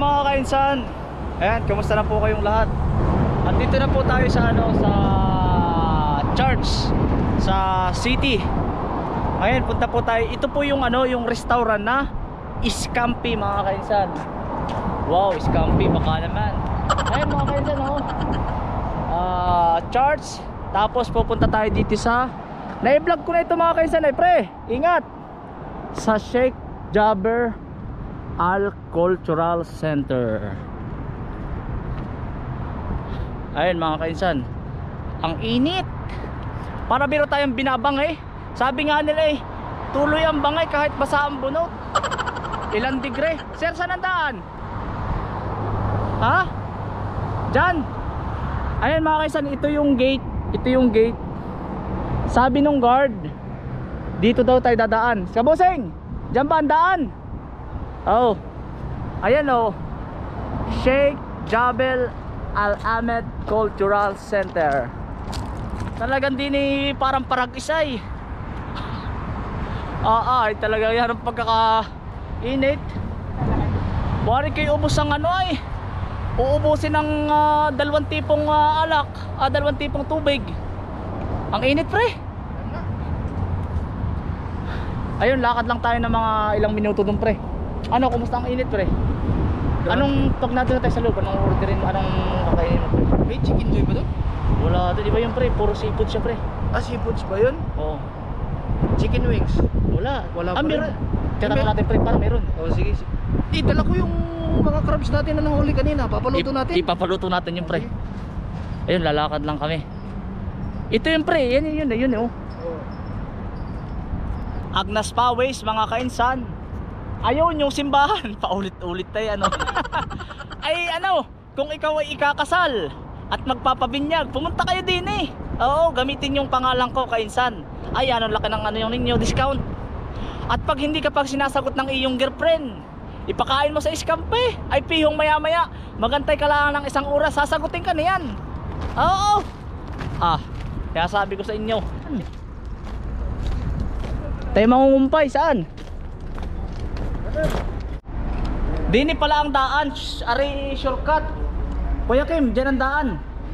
mga kainsan? Ayan, kamusta na po kayong lahat? At dito na po tayo sa sa church sa city. Ayan, punta po tayo. Ito po yung yung restaurant na Scampi mga kainsan. Wow, Scampi baka naman. Ayan mga kainsan, church. Tapos pupunta tayo dito sa na-vlog ko na ito mga kainsan, pre. Ingat. Sa Sheikh Jaber Al Cultural Center. Ayun mga kainsan, ang init. Para biro tayong binabangay. Sabi nga nila tuloy ang bangay kahit basa ang bunot. Ilang degree? Sir, saan ang daan? Ha? Diyan. Ayun mga kainsan, ito yung gate. Ito yung gate. Sabi nung guard, dito daw tayo dadaan. Kabusing, diyan ba ang daan? Oh, ayan Sheikh Jabel Al Ahmed Cultural Center. Talagang din parang parag-isay. Talagang yan ang pagkaka-init. Bari kayo ubos ang uubusin ng 2 tipong alak, 2 tipong tubig. Ang init, pre. Ayun, lakad lang tayo ng mga ilang minuto dun, pre. Kumusta ang init, pre? Anong pag natin tayo sa loob? Anong orderin? Anong kakainin mo, pre? May chicken joy ba doon? Wala doon, iba yun, pre. Puro seafood siya, pre. Seafoods ba yun? Oo. Chicken wings? Wala pa meron. rin. Tinanong natin, pre, parang meron. Sige. Dala ko yung mga crabs natin na nahuli kanina. Papaluto natin. Ipapaluto natin yung, pre. Ayun, lalakad lang kami. Ito yung, pre. Yun. Agnas Paways, mga kainsan. Ayun yung simbahan. Paulit-ulit tayo ay kung ikaw ay ikakasal at magpapabinyag, pumunta kayo din Oo, gamitin yung pangalan ko, kainsan. Ay, laki ng yung ninyo, discount. At pag hindi ka pag sinasagot ng iyong girlfriend, ipakain mo sa Scampi. Ay pihong maya maya, magantay ka lang ng 1 oras, sasagutin ka niyan. Oo. Kaya sabi ko sa inyo, tayo mangungumpay, saan? Dini pala ang daan. Ari shortcut. Kuya Kim, dyan ang daan.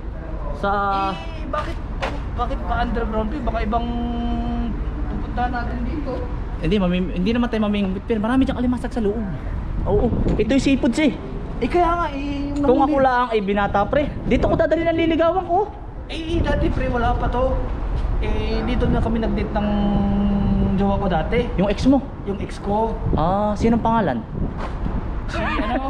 Bakit pa underground? Baka ibang pupuntahan natin dito. Hindi naman tayo mamingwit, pero marami dyan kalimasag sa loob. Oo, ito yung seafoods Kaya nga yung kung ako lang ay binata, pre, dito ko dadali ng liligawan ko. Dati pre, wala pa to. Dito na kami nag-date ng jowa ko dati. Yung ex mo? Yung ex ko. Sinong pangalan? Si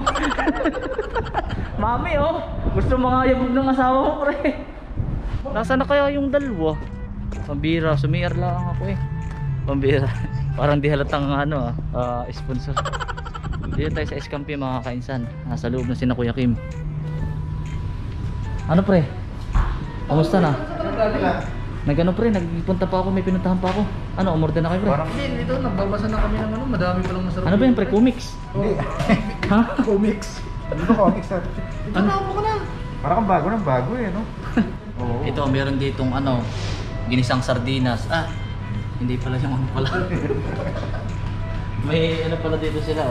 Mami, gusto mga yabog ng asawa mo, pre. Nasaan na kaya yung dalawa? Pambira, sumiar lang ako Pambira. Parang di halatang sponsor. Dito tayo sa Scampi, mga kainsan. Nasa loob na sina Kuya Kim. Pre? Kamusta na? Pre, nagpunta pa ako, may pinuntahan pa ako. Umorder na kayo, pre? Parang dito, nagbabasa na kami ng madami palang masarap. Ano ba yan, pre? Comics? Hindi. Ha? Comics. Hindi ba comics natin? Ito na ako na. Parang bago ng bago no? Oo. Ito, meron ditong ginisang sardinas. Hindi pala yung pala. May pala dito sila,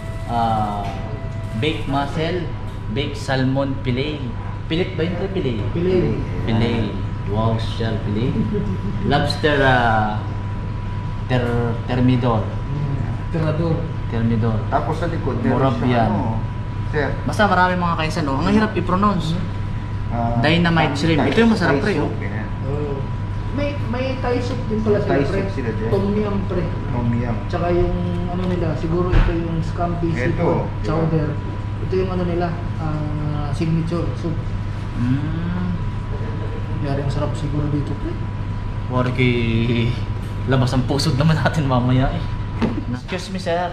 baked mussel, baked salmon fillet. Pilit ba yun? Fillet. Wow, shell fillet. Lobster termidor. Termidor. Tapos sa likod, Moravian. Sir. Basta marami mga kainsan, ang hirap i-pronounce. Dynamite shrimp. Ito yung masarap, pre. May Thai soup din pala sila, pre. Tom yum, pre. Tom yum. Tsaka yung nila, siguro ito yung Scampi seafood chowder. Ito yung nila, signature soup. Yari ang sarap siguro dito, pre. Wari kay labas ang pusod naman natin mamaya Excuse me, sir.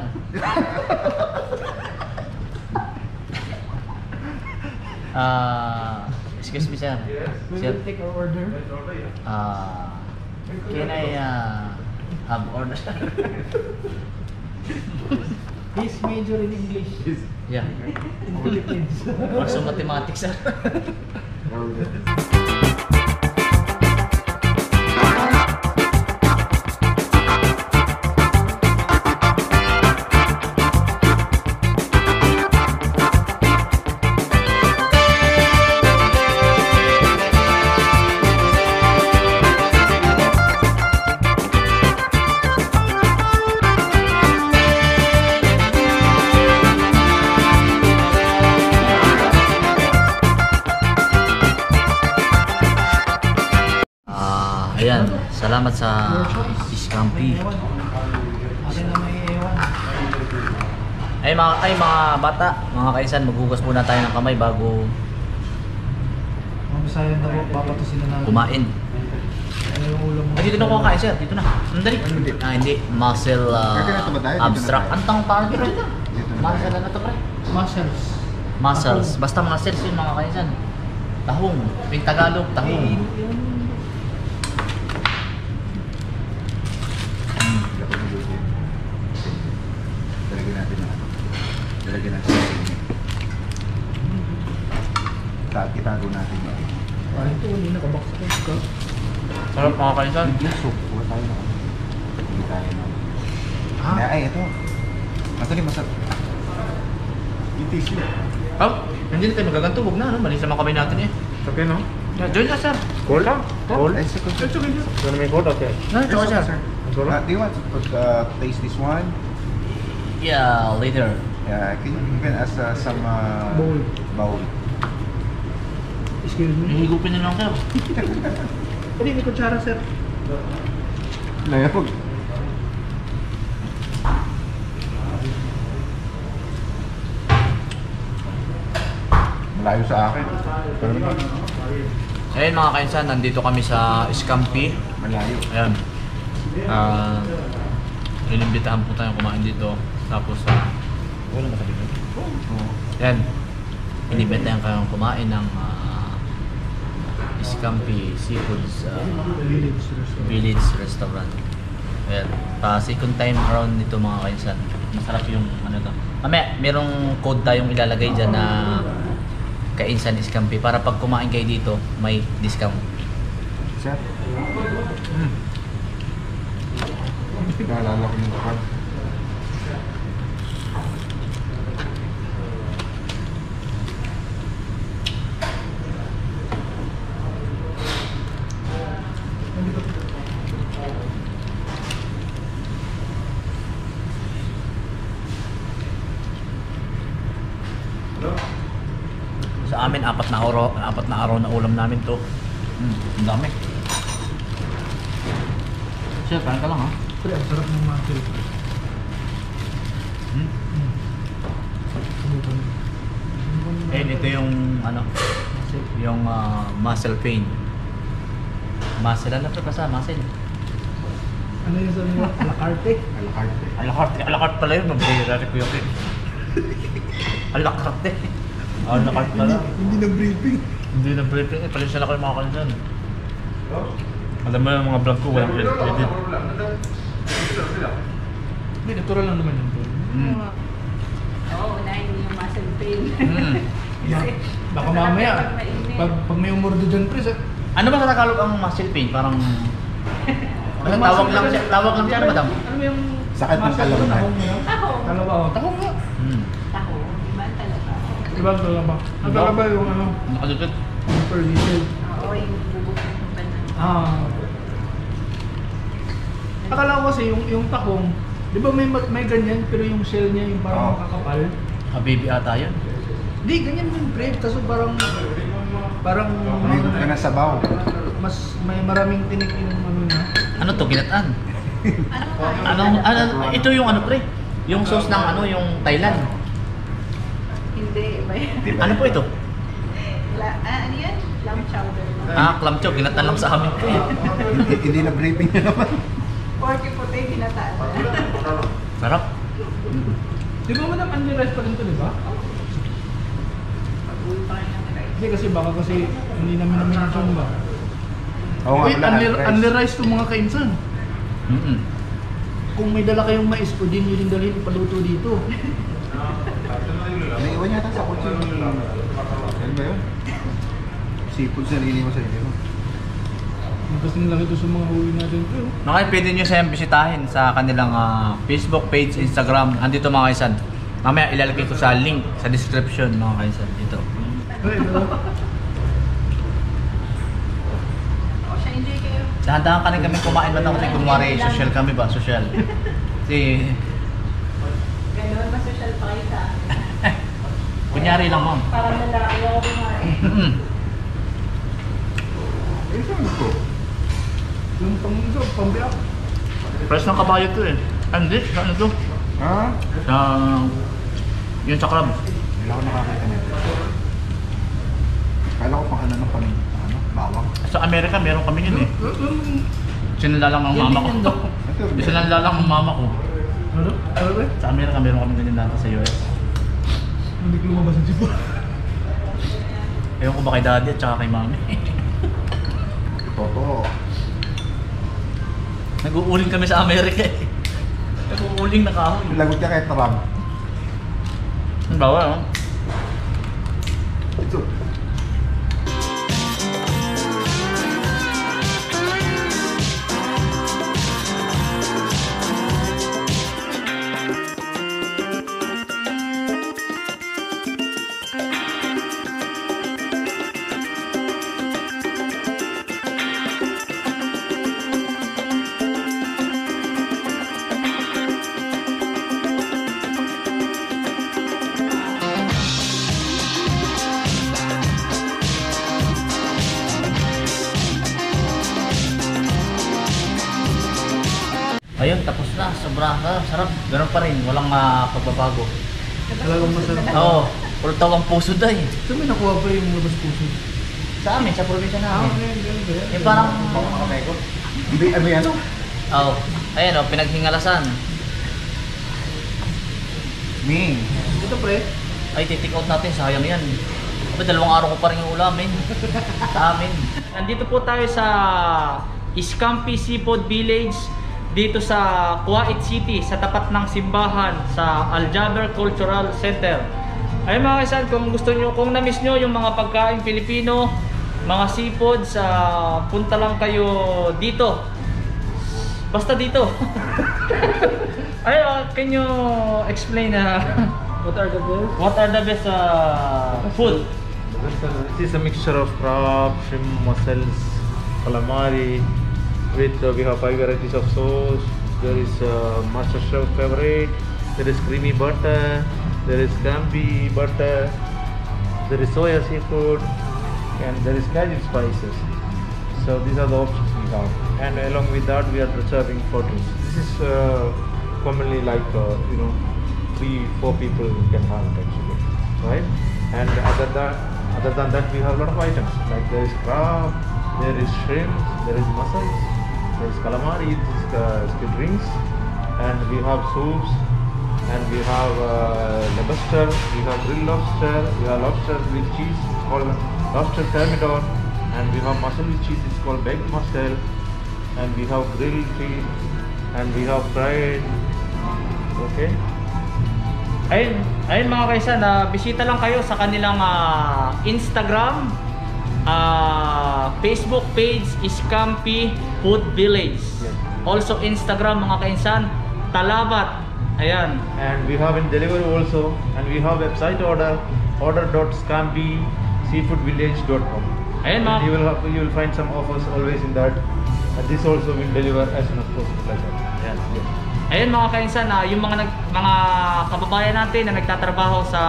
Excuse me, sir. We will take our order. Can I have order? He's major in English. Yeah. In Philippines. Also mathematics, sir. Ayan, salamat sa Scampi. Akin na may ewan. Ay mga bata, mga kaisan, maghugas muna tayo ng kamay bago Mga Bisaya na po, papatusin na natin. kumain. Ano yung ulam mo? Ay, dito na ko kakain, sir. Dito na. Andali. Hindi. Muscle Pwede na ito ba tayo? Dito na abstract. tayo. Antong tawag dito? Dito na Muscle tayo. ano to, pre? Muscles. Muscles. Basta muscles yun, mga kaisan. Tahong. Yung Tagalog, tahong. Dalagyan natin na. Dalagyan natin na. Itago natin na. Parang ito, hindi nakabaksak ka. Sarap, mga kaisan. Yung soup, kuha tayo na. Hindi tayo na. Ah? Ay, ito. Ito din masarap. Yung tissue. Oh, hindi na tayo magaganto. Huwag na, ano? Malis naman kamay natin eh. Okay, no? Join na, sir. Cold? Cold? Ay, second. Gonna make cold, okay. No, ito ka, sir. Do you want to taste this one? Yeah, later. Yeah, can you even ask some Bowl. bowl? Excuse me. Hihigupin na lang, sir. Hindi, may kutsara, sir. Layapag. Malayo sa akin. Pero naman, Ayun, mga kaisan, nandito kami sa Scampi. malayo. Ayan. Inimbitahan po tayong kumain dito. Tapos, wala ba dito? Oo. Ayan. Inimbitahan kayong kumain ng Scampi Seafoods Village Restaurant. Ayan. Second time around dito, mga kaisan. Masarap yung ano to. Mamaya, merong code tayong ilalagay dyan na Kainsan Scampi para pag kumain kayo dito, may discount. Sir? Naalala ko yung card. Sa amin, apat na araw na ulam namin to. Ang dami. Sir, kain ka lang ha. Pre, ang sarap ng muscle. Subukan. Ito yung ano, yung muscle pain. Muscle, ano pa basta? Muscle. Ano yung sabi mo? Alacarte? Alakart pala yun, mabihira ko yun. Alakarte. Alakart pala. Hindi na briefing. Hindi na briefing eh, pala siya na kayo mga kanyan. Alam mo yung mga vlog ko, walang edit. Hindi, natural lang naman yun. Oo, unahin mo yung muscle pain. Mm. Baka mamaya, Pag mainit. pag may umordo dyan, pre, Ano ba sa Tagalog ang muscle pain? Parang Ang tawag muscle lang siya, ano madam? Ano yung Sakit ng muscle kalabaw na. tahong mo? Taho. Kalabaw. Tahong nga. Taho. Iba talaga. Diba ang kalabaw? Ang kalabaw yung ano, Nakadukit. super diesel. Oo, yung bubog ng banan. Akala ko kasi yung tahong, di ba may ganyan, pero yung shell niya yung parang Oo. makakapal. Baby ata yun. Di, ganyan yung pre, kaso parang Umigot ka na sa baw. mas may maraming tinik yung ano niya. Ano to, ginataan? Ano nga? Ito yung ano pre? Yung sauce ng ano, yung Thailand. Hindi, iba yan. Di ba? Ano po ito? Ano yan? Lamb chowder. Clam chow, ginataan lang sa amin to eh. Hindi na briefing na naman. Porky puti, ginataan. Sarap. Di ba madam, unli-rice pa rin to, di ba? Pag-uwi pa rin ng rice. Hindi kasi baka kasi hindi namin na-mention ba? Oo nga Wait, pala, unli-rice. unli-rice to mga kainsan. Mm-mm. Kung may dala kayong mais po din, yun yung dalhin ipaluto dito. Naiwan yata sa kotse. Ano ba yun? Seafood sa nilini mo sa inyo. Magkasing lang ito sa mga huli natin to. Mga pwede nyo siya bisitahin sa kanilang Facebook page, Instagram. Andito mga kaisan. Mamaya ilalagay ko sa link sa description mga kaisan dito. Ay, diba? O, siya, enjoy kayo. Dahan-dahan ka rin kami kumain ba kasi kunwari social kami ba? Social. Kasi Ganun, masosyal pa kayo sa akin. kunyari lang ma'am. Parang lalaki ako kumain. Mm-mm. Eh, saan ko? Pambiyak. Price ng kabayo to eh. Hindi, ano to? Ha? Sa... Yun sa crab. Hindi ako nakakita nito. Kala ko pang ano bawang. Sa Amerika meron kami yun eh. Sinalalang ang mama ko. Sinalalang ang mama ko. Ano? Ano ba? Sa Amerika meron kami ganyan dati sa US. Hindi ko lumabas ang sipa. Ewan ko ba kay daddy at saka kay mami. Totoo. Nag-uuling kami sa Amerika eh. Nag-uuling na kahoy. Lagot ka kay Trump. Ang bawal no? Ito. Ayun, tapos na. Sobra sarap. Ganun pa rin. Walang pagbabago. Talagang masarap. Oo. Puro tawang puso daw eh. So may nakuha pa yung labas puso. Sa amin, sa probinsya namin. Yan. Eh parang... Hindi, ano yan? Oo. Ayan o, pinaghingalasan. Ming. Ito pre. Ay, titik out natin. Sayang yan. Aba, 2 araw ko pa rin yung ulamin. Sa amin. Nandito po tayo sa Scampi Seafood Village. Dito sa Kuwait City, sa tapat ng simbahan sa Al Jaber Cultural Center. Ayun mga kaisan, kung gusto nyo, kung na-miss nyo yung mga pagkain Pilipino, mga seafoods, punta lang kayo dito. Basta dito. Ayun, can you explain What are the best? what are the best food? This is a mixture of crab, shrimp, mussels, calamari. With we have 5 varieties of sauce. There is master chef favorite. There is creamy butter. There is scampi butter. There is soya seafood, and there is magic spices. So these are the options we have. And along with that, we are serving 4 drinks. This is commonly like 3-4 people can have it actually, right? And other than that, we have a lot of items. Like there is crab, there is shrimp, there is mussels. There's calamari, squid rings, and we have soups, and we have lobster, we have grilled lobster, we have lobster with cheese, it's called lobster thermidor, and we have mussel with cheese, it's called baked mussel, and we have grilled fish, and we have fried. Okay. Ayun mga kaisan, bisita lang kayo sa kanilang Instagram, Facebook page Scampi Food Village. Yes. Also Instagram mga kainsan, Talabat. Ayan. And we have in delivery also, and we have website order.scampiseafoodvillage.com. Ayun And mga you will find some offers always in that. And this also will deliver as soon as possible like that. Ayan. Yes. Ayun mga kainsan, yung mga kababayan natin na nagtatrabaho sa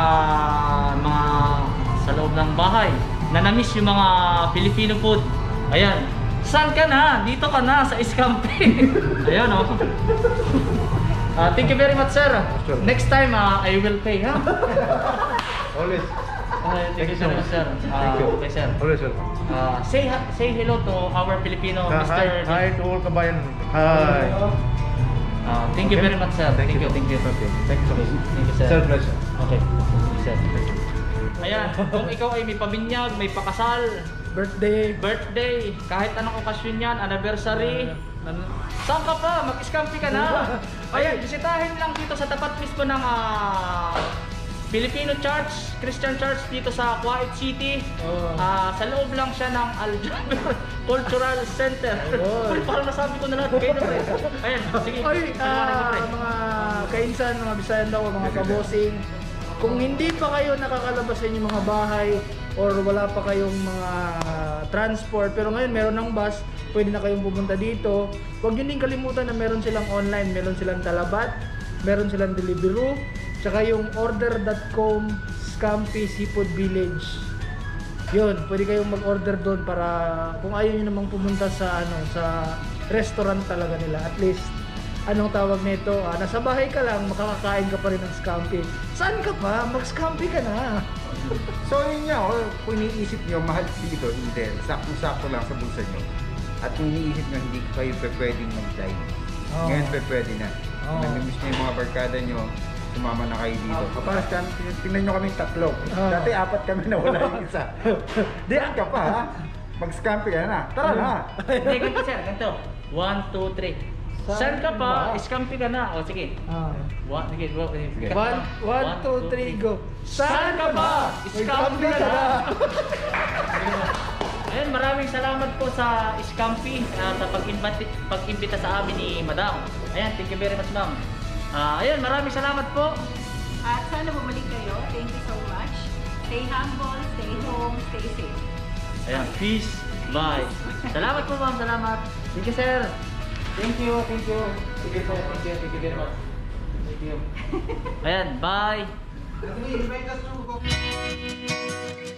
loob ng bahay na na-miss yung mga Filipino food. Ayan. Saan ka na? Dito ka na sa Scampi. Ayan oh. Thank you very much sir. Sure. Next time I will pay ha. Always. Thank you so much sir. Thank you. Okay sir. Always sir. Say hello to our Filipino Mr. Hi to all kabayan. Hi. Thank you Okay. very much sir. Thank you. Okay. Thank you so much. Thank you sir. Sir, pleasure. Okay. Sir. Ayan, kung ikaw ay may pabinyag, may pakasal, Birthday. kahit anong okasyon yan, anniversary, saan ka pa? Mag-scampi ka na. Ayan, bisitahin lang dito sa tapat mismo ng Filipino Church, Christian Church dito sa Kuwait City. Sa loob lang siya ng Al Jaber Cultural Center. Uy, parang nasabi ko na lahat kayo. Ayan, sige. Ay, paliwanag mo, pre. mga kainsan, mga bisayan daw, mga kabosing. Kung hindi pa kayo nakakalabas sa inyong mga bahay or wala pa kayong mga transport, pero ngayon meron ng bus, pwede na kayong pumunta dito. Huwag nyo din kalimutan na meron silang online, meron silang Talabat, meron silang Deliveroo, tsaka yung order.com Scampi Seafood Village. Yun, pwede kayong mag-order doon para kung ayaw nyo namang pumunta sa sa restaurant talaga nila. At least, anong tawag nito? Nasa bahay ka lang, makakakain ka pa rin ng scampi. Saan ka pa? Mag-scampi ka na. So yun nga, kung iniisip nyo, mahal dito, hindi. Sakto-sakto lang sa bulsa nyo. At kung iniisip nyo, hindi kayo pwedeng mag-dive. Oo. Ngayon pwede na. Oo. Namimiss nyo yung mga barkada nyo, sumama na kayo dito. Kapag tingnan nyo kaming tatlo. Oo. Dati 4 kami na wala yung isa. Diyan ka pa ha? Mag-scampi ka na. Tara na. Hindi, ganito sir, ganito. 1, 2, 3. Saan ka pa? Scampi ka na. O sige. Sige, go. Sige. 1, 2, 3, go. Saan ka ba? Scampi ka na. Ayun, maraming salamat po sa Scampi sa pag-imbita sa amin ni Madam. Ayan, thank you very much ma'am. Ayun, maraming salamat po. At sana bumalik kayo. Thank you so much. Stay humble, stay home, stay safe. Ayan, peace, bye. Salamat po ma'am, salamat. Thank you sir. Thank you, thank you. Thank you sir, thank you very much. Thank you. Ayan, bye.